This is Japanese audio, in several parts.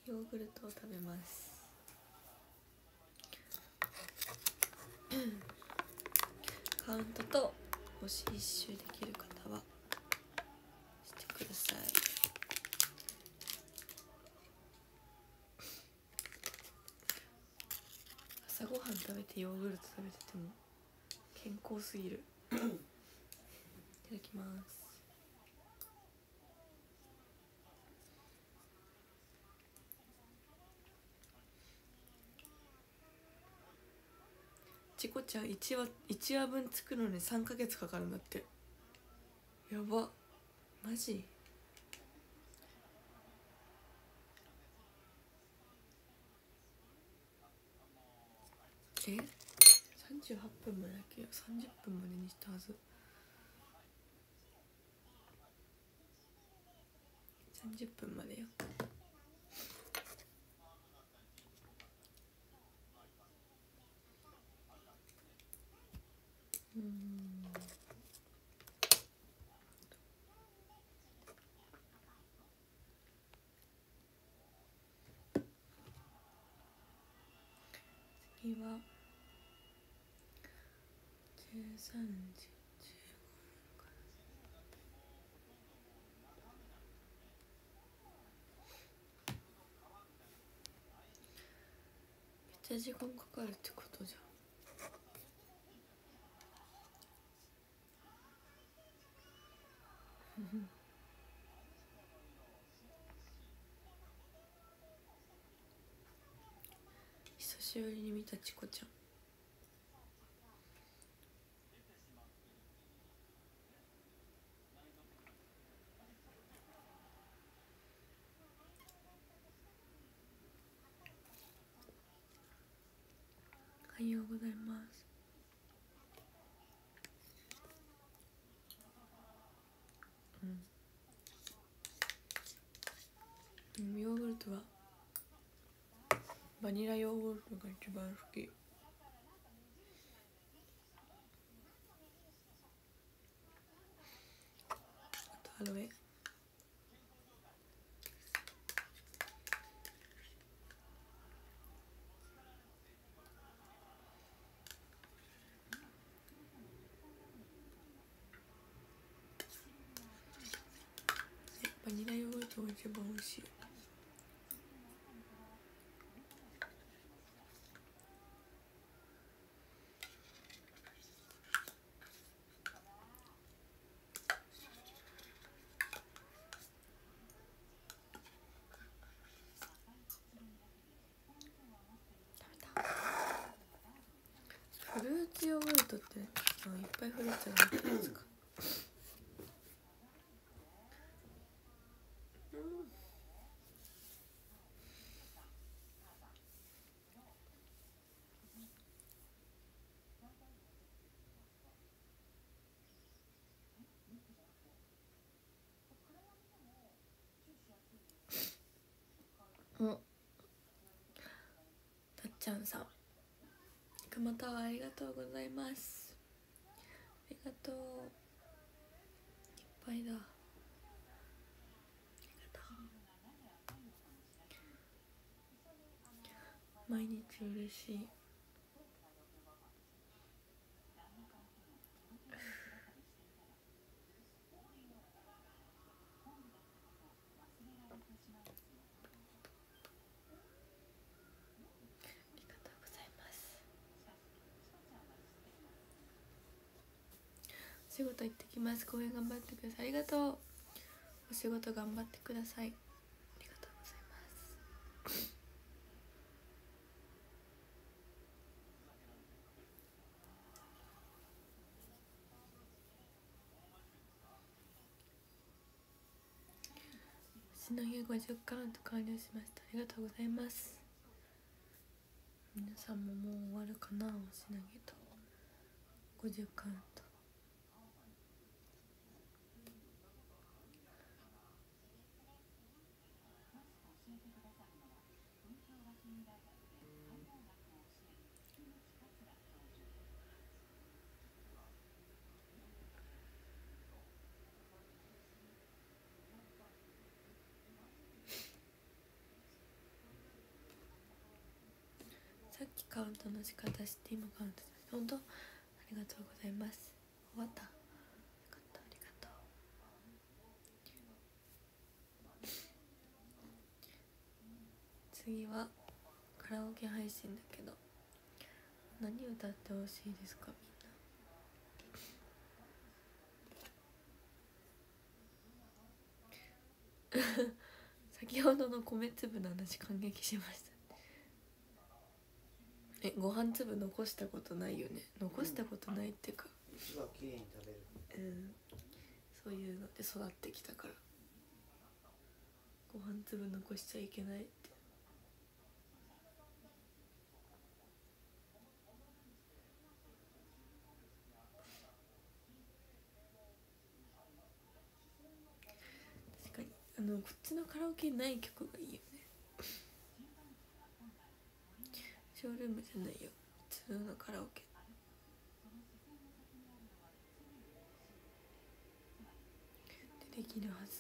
ヨーグルトを食べます。カウントと星一周できる方はしてください。朝ごはん食べてヨーグルト食べてても健康すぎる。いただきます。チコちゃん1話分作るのに3ヶ月かかるんだって。やば、マジ？38分までだっけ？30分までにしたはず。30分までよ。次は13時めっちゃ時間かかるってことじゃん。久しぶりに見たチコちゃん。おはようございます。ヨーグルトはバニラヨーグルトが一番好き。あとアロエ。バニラヨーグルトが一番美味しい。フルーツヨーグルトっていっぱいフルーツが入ってるんですか？たっちゃんさん、くまたはありがとうございます。ありがとう。いっぱいだ。ありがとう。毎日嬉しい。お仕事行ってきます。公演頑張ってください。ありがとう。お仕事頑張ってください。ありがとうございます。しのぎ50カウント完了しました。ありがとうございます。皆さんももう終わるかな。おしのぎと50カウント。 カウントの仕方して今カウントです。本当ありがとうございます。終わった。よかった、ありがとう。次はカラオケ配信だけど何歌ってほしいですかみんな先ほどの米粒の話感激しました。ご飯粒残したことないよね。残したことないっていうか、 うちは綺麗に食べる。 そういうので育ってきたから、ご飯粒残しちゃいけないって。確かにこっちのカラオケない曲がいいよね。ショールームじゃないよ、普通のカラオケでできるはず。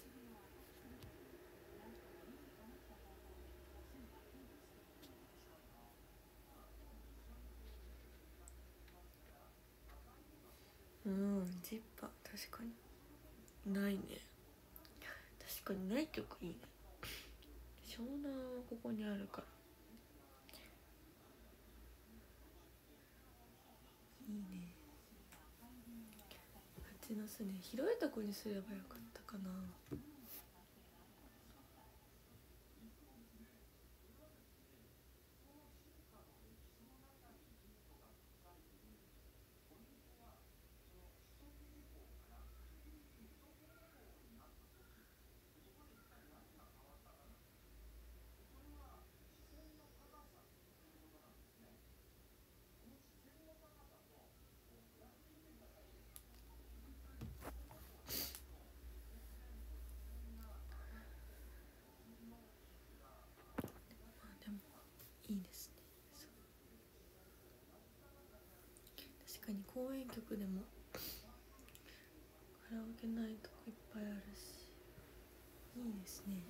ジッパー確かにないね。確かにない曲いいね。湘南はここにあるからいいね。蜂の巣ね、広いとこにすればよかったかな。でもいいですね。確かに公園曲でもカラオケないとこいっぱいあるしいいですね。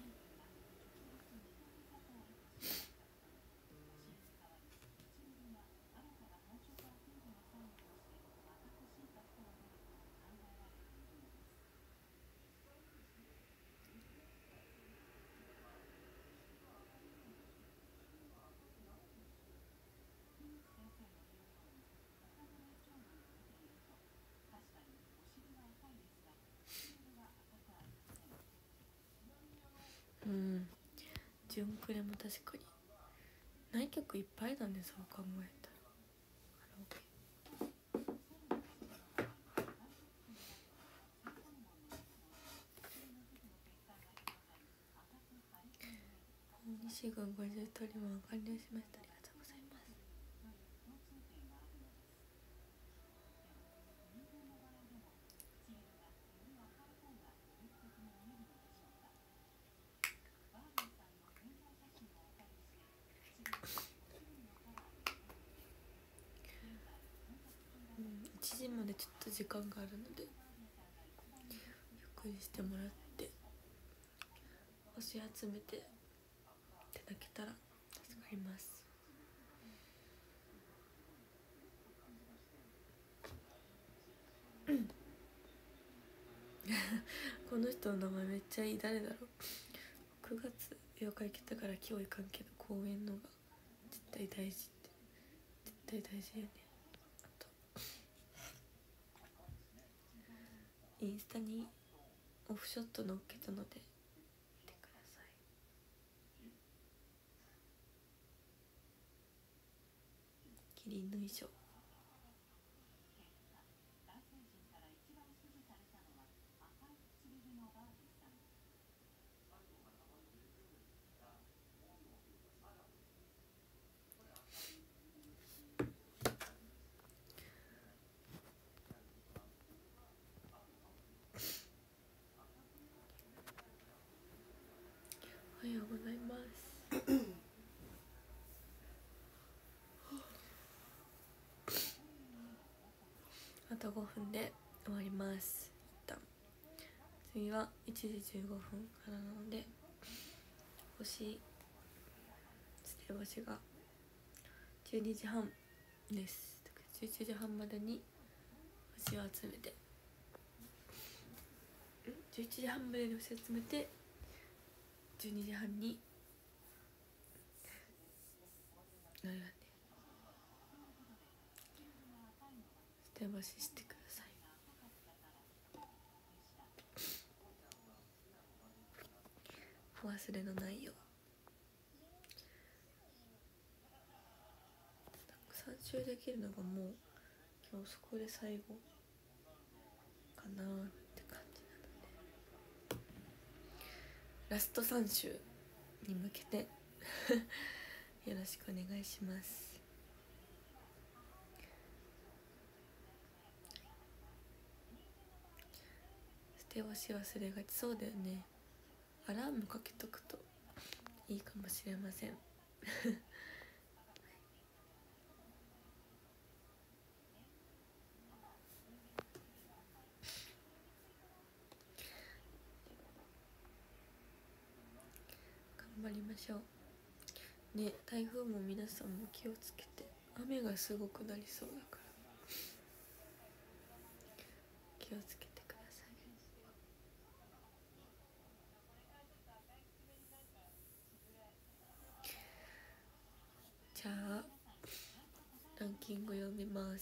純クレも確かにない曲いっぱいだね、そう考えたら。カラオケ西軍50トリマン完了しました。ありがとうございます。1時までちょっと時間があるのでゆっくりしてもらって星集めていただけたら助かります。この人の名前めっちゃいい。誰だろう。9月8日行けたから今日行かんけど公園のが絶対大事って絶対大事よね。あとインスタにオフショット載っけたので見てください。キリンの衣装おはようございます。あと5分で終わります。一旦次は1時15分からなのでステ星が 12時半です。11時半までに星を集めて11時半までに星を集めて12時半になるよね。捨て星してください。お忘れのないよう。3周できるのがもう今日そこで最後かなって感じなので、ラスト3周に向けてよろしくお願いします。捨て星忘れがちそうだよね。アラームかけとくといいかもしれません頑張りましょうね。台風も皆さんも気をつけて、雨がすごくなりそうだから気をつけてください。じゃあランキング読みます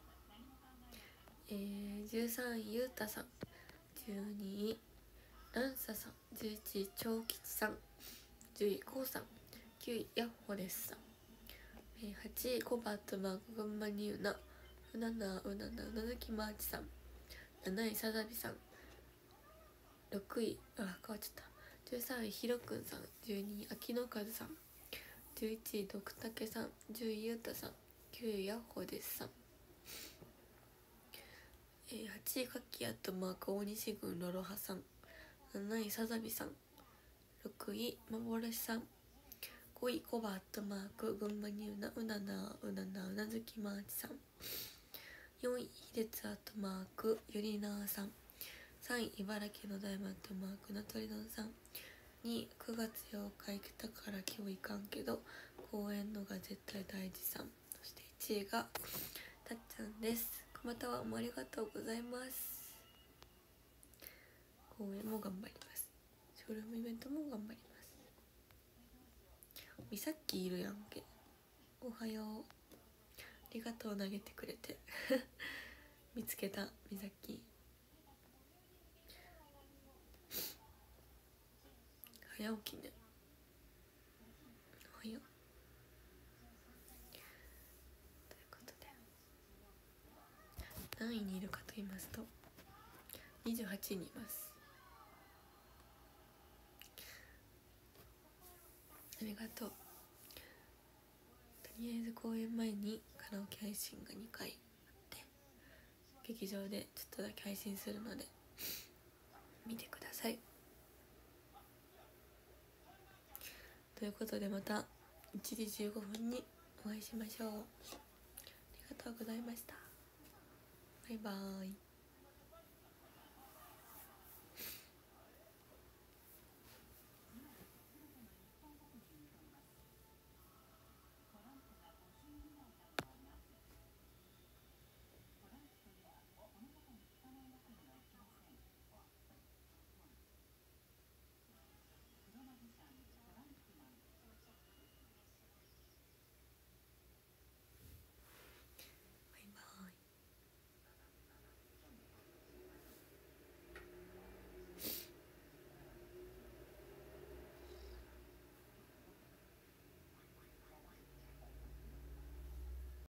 。13位ゆうたさん、12位ランサさん、11位長吉さん、10位こうさん、9位やっほですさん、8位コバットマーク群馬にうな、うななうななうなずきマーチさん、7位さざびさん、6位変わっちゃった、13位ひろくんさん、12位秋の和さん、11位ドクタケさん、10位ゆうたさん、9位やっほですさん、8位かきアットマーク大西郡ロロハさん、7位さざびさん、6位幻さん、5位コバアットマーク群馬にうなうななうななうなずきマーチさん、4位ひでつアットマークゆりなーさん、3位茨城の大マットマークなとりどんさん、2位9月8日来たから今日行かんけど公園のが絶対大事さん、そして1位がたっちゃんです。またはもありがとうございます。公演も頑張ります。ショールームイベントも頑張ります。みさっきいるやんけ。おはよう。ありがとう投げてくれて見つけたみさっき。早起きね。おはよう。ということで何位にいるかと言いますと28位にいます。ありがとう。とりあえず公演前にカラオケ配信が2回あって劇場でちょっとだけ配信するので見てください。ということでまた1時15分にお会いしましょう。ありがとうございました。バイバーイ。